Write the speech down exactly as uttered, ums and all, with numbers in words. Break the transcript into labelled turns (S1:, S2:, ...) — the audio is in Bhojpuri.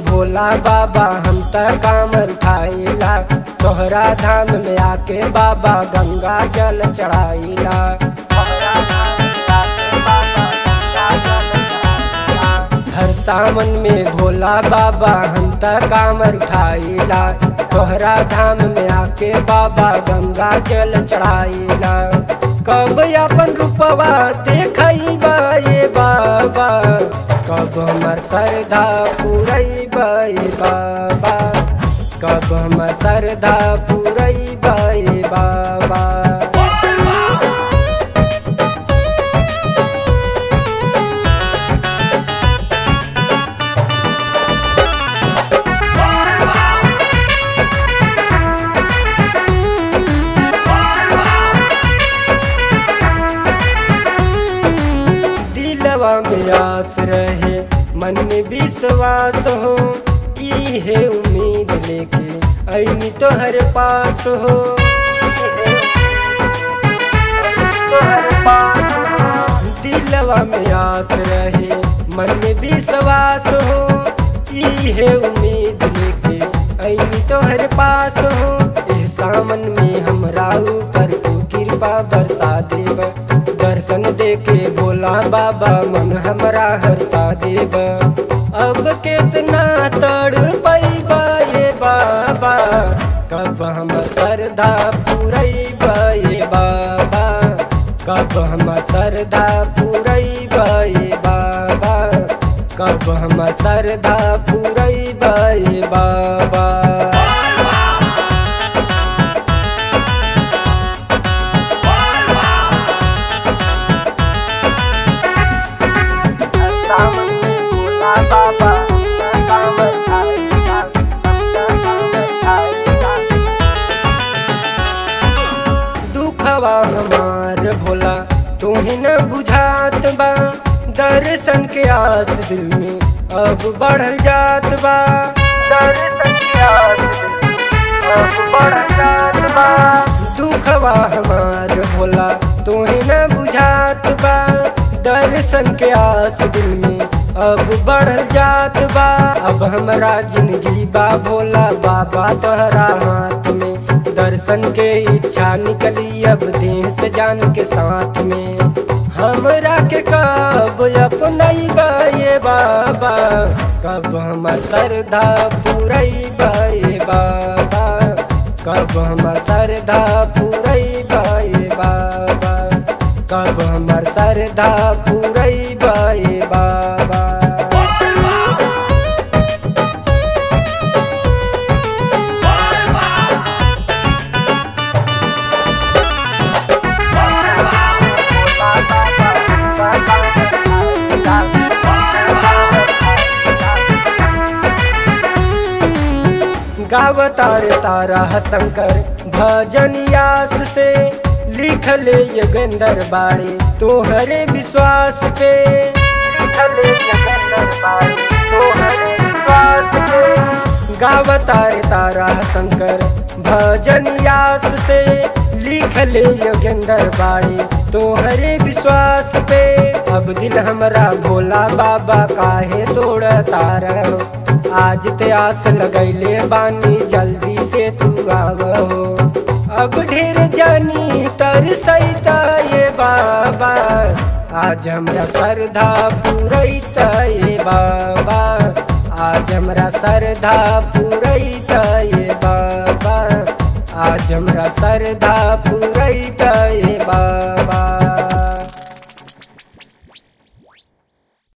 S1: भोला बाबा हम त कामर उठाइला। तोहरा धाम में आके बाबा गंगा जल चढ़ाइला। हर सावन में भोला बाबा हम त कामर उठाइला। तोहरा धाम में आके बाबा गंगा जल चढ़ाइला। कब अपन रूपवा देखइबा ये बाबा, कब हमर श्रद्धा पूरइबा ये बाबा, कब हमर श्रद्धा पूरइबा ये बाबा। दिलवा में आस रहे मन में विश्वास हो, ई है उम्मीद लेके ऐनी तोहर पास हो। दिलवा में आस रहे मन में विश्वास हो, ई है उम्मीद लेके ऐनी तोहर पास हो। इस सावन में हमरा ऊपर तू कृपा बरसा देब, दर्शन देके भोला बाबा मन हमरा हरसा देब। अब कितना तड़पइबा ये बाबा, कब हमर श्रद्धा पूरइबा ये बाबा, कब हमर श्रद्धा पूरइबा ये बाबा, कब हमर श्रद्धा पूरइबा ये बाबा। दुखवा हमार भोला तुम्हें न बुझात बा, दर्शन के आस दिल में अब बढ़ल जात बा, दर्शन के आस दिल में अब बढ़ल जात बा। दुखवा हमार भोला तुम्हें न बुझात बा, दर्शन के आस दिल में अब बढ़ल जात बा। अब हमरा जिंदगी बा भोला बाबा तोहरा हाथ में, दर्शन के इच्छा निकली अब देश जान के साथ में। हमरा के कब अपनइबा ये बाबा, कब हमर श्रद्धा पूरइबा ये बाबा, कब हमर श्रद्धा पूरइबा ये बाबा, कब हमर श्रद्धा पूरइबा ये बाबा। गावतार तारा शंकर भजन यास से, लिखले योगेंद्र बाड़े तोहरे विश्वास पे, लिखले योगेंद्र बाड़े तोहरे विश्वास पे। गावतार तारा शंकर भजन यास से, लिखले योगेंद्र बाड़े तोहरे विश्वास पे। अब दिल हमरा भोला बाबा काहे तोड़ तारो, आज ते आस लगैले बानी जल्दी से तू आवहो। अब ढेर जानी तरसैता ये बाबा, आज हमरा श्रद्धा पूरैता ये बाबा, आज हमरा श्रद्धा पूरैता ये बाबा, आज हमरा श्रद्धा पूरैता ये बाबा।